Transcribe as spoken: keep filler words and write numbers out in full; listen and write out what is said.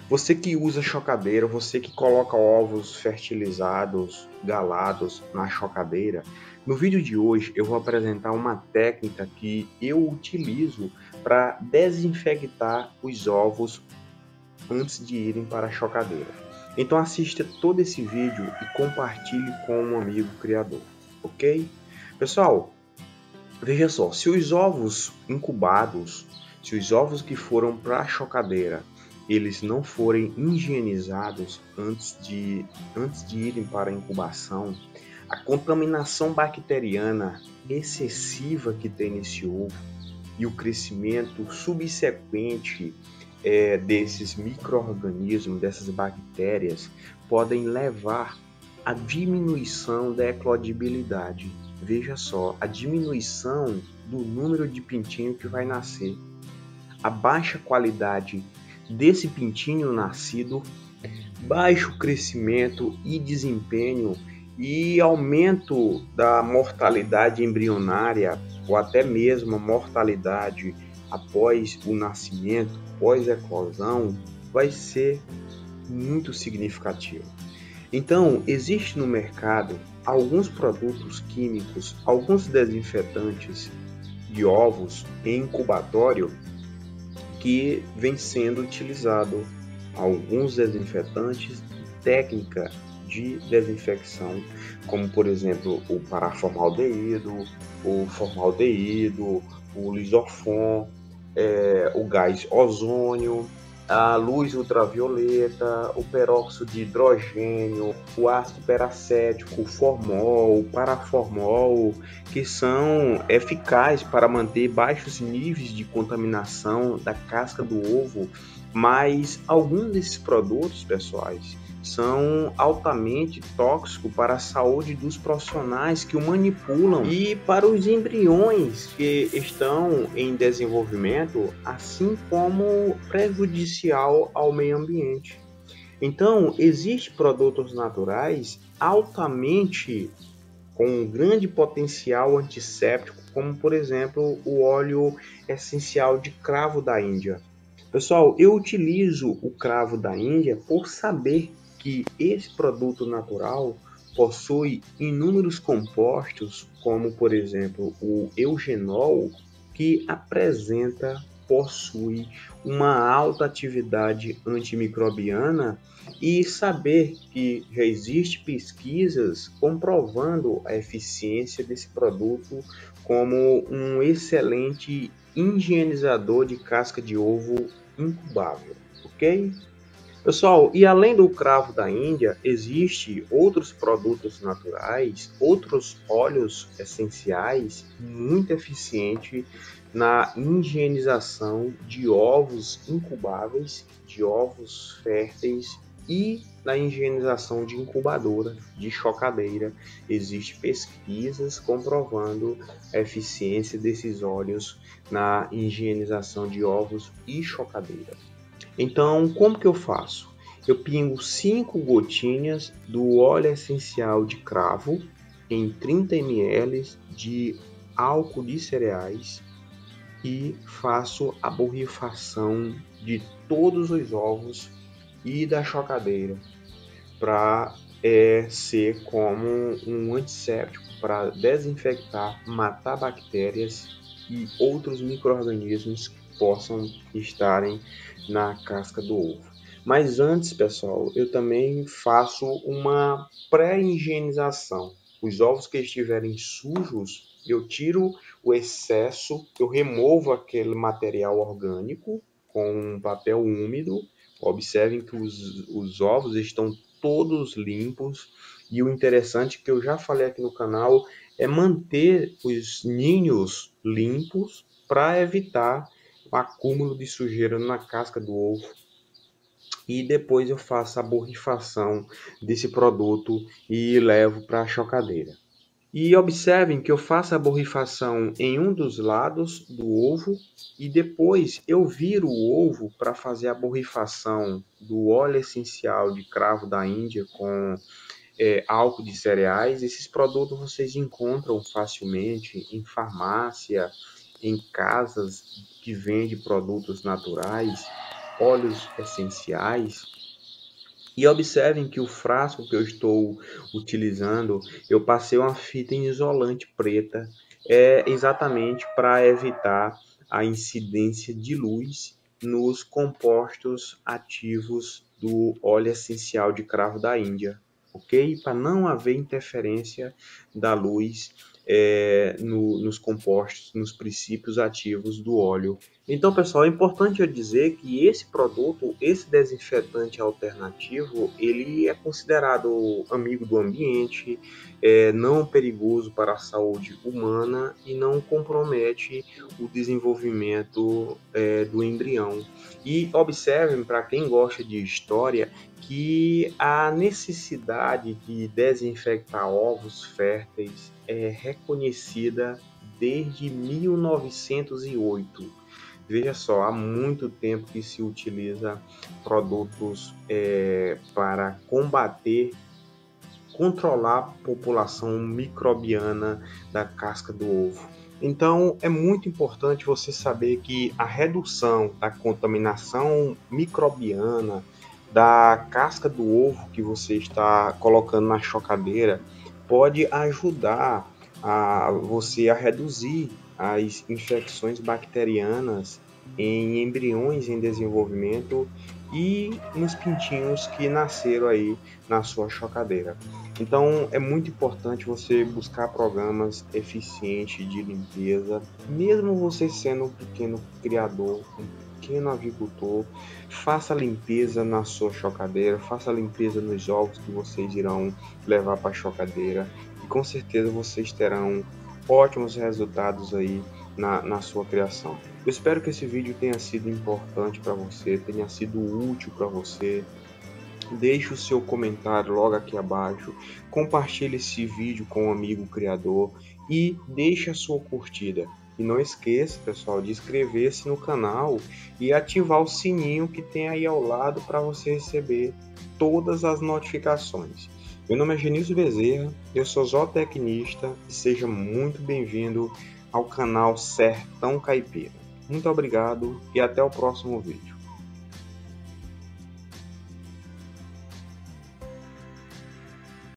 Você que usa chocadeira, você que coloca ovos fertilizados, galados na chocadeira, no vídeo de hoje eu vou apresentar uma técnica que eu utilizo para desinfectar os ovos antes de irem para a chocadeira. Então assista todo esse vídeo e compartilhe com um amigo criador, ok? Pessoal, veja só, se os ovos incubados, se os ovos que foram para a chocadeira, eles não forem higienizados antes de, antes de irem para a incubação, a contaminação bacteriana excessiva que tem nesse ovo e o crescimento subsequente é, desses micro-organismos, dessas bactérias, podem levar à diminuição da eclodibilidade. Veja só, a diminuição do número de pintinho que vai nascer. A baixa qualidade desse pintinho nascido, baixo crescimento e desempenho e aumento da mortalidade embrionária ou até mesmo a mortalidade após o nascimento, pós-eclosão, vai ser muito significativo. Então, existe no mercado alguns produtos químicos, alguns desinfetantes de ovos em incubatório que vem sendo utilizado alguns desinfetantes, técnica de desinfecção, como por exemplo o paraformaldeído, o formaldeído, o lisofon, é, o gás ozônio, a luz ultravioleta, o peróxido de hidrogênio, o ácido peracético, o formol, o paraformol, que são eficazes para manter baixos níveis de contaminação da casca do ovo, mas alguns desses produtos, pessoais, são altamente tóxicos para a saúde dos profissionais que o manipulam e para os embriões que estão em desenvolvimento, assim como prejudicial ao meio ambiente. Então, existem produtos naturais altamente com um grande potencial antisséptico, como por exemplo o óleo essencial de cravo da Índia. Pessoal, eu utilizo o cravo da Índia por saber que esse produto natural possui inúmeros compostos, como por exemplo o eugenol, que apresenta, possui uma alta atividade antimicrobiana, e saber que já existem pesquisas comprovando a eficiência desse produto como um excelente higienizador de casca de ovo incubável, ok? Pessoal, e além do cravo da Índia, existem outros produtos naturais, outros óleos essenciais muito eficientes na higienização de ovos incubáveis, de ovos férteis e na higienização de incubadora, de chocadeira. Existem pesquisas comprovando a eficiência desses óleos na higienização de ovos e chocadeira. Então, como que eu faço? Eu pingo cinco gotinhas do óleo essencial de cravo em trinta mililitros de álcool de cereais e faço a borrifação de todos os ovos e da chocadeira para é, ser como um antisséptico, para desinfectar, matar bactérias e outros micro-organismos que possam estarem na casca do ovo. Mas antes, pessoal, eu também faço uma pré-higienização. Os ovos que estiverem sujos, eu tiro o excesso, eu removo aquele material orgânico com um papel úmido. Observem que os, os ovos estão todos limpos, e o interessante que eu já falei aqui no canal é manter os ninhos limpos para evitar o acúmulo de sujeira na casca do ovo. E depois eu faço a borrifação desse produto e levo para a chocadeira. E observem que eu faço a borrifação em um dos lados do ovo e depois eu viro o ovo para fazer a borrifação do óleo essencial de cravo da Índia com é, álcool de cereais. Esses produtos vocês encontram facilmente em farmácia, em casas que vendem produtos naturais. óleos essenciais. E observem que o frasco que eu estou utilizando, eu passei uma fita isolante preta, é exatamente para evitar a incidência de luz nos compostos ativos do óleo essencial de cravo da Índia, ok? Para não haver interferência da luz é, no, nos compostos, nos princípios ativos do óleo. Então, pessoal, é importante eu dizer que esse produto, esse desinfetante alternativo, ele é considerado amigo do ambiente, é não perigoso para a saúde humana e não compromete o desenvolvimento é, do embrião. E observem, para quem gosta de história, que a necessidade de desinfectar ovos férteis é reconhecida desde mil novecentos e oito. Veja só, há muito tempo que se utiliza produtos é, para combater, controlar a população microbiana da casca do ovo. Então, é muito importante você saber que a redução da contaminação microbiana da casca do ovo que você está colocando na chocadeira pode ajudar a você a reduzir as infecções bacterianas em embriões em desenvolvimento e nos pintinhos que nasceram aí na sua chocadeira. Então é muito importante você buscar programas eficientes de limpeza, mesmo você sendo um pequeno criador, um pequeno avicultor, faça limpeza na sua chocadeira, faça limpeza nos ovos que vocês irão levar para a chocadeira e com certeza vocês terão ótimos resultados aí na, na sua criação. Eu espero que esse vídeo tenha sido importante para você, tenha sido útil para você. Deixe o seu comentário logo aqui abaixo, compartilhe esse vídeo com um amigo criador e deixe a sua curtida. E não esqueça, pessoal, de inscrever-se no canal e ativar o sininho que tem aí ao lado para você receber todas as notificações. Meu nome é Genilson Bezerra, eu sou zootecnista e seja muito bem-vindo ao canal Sertão Caipira. Muito obrigado e até o próximo vídeo.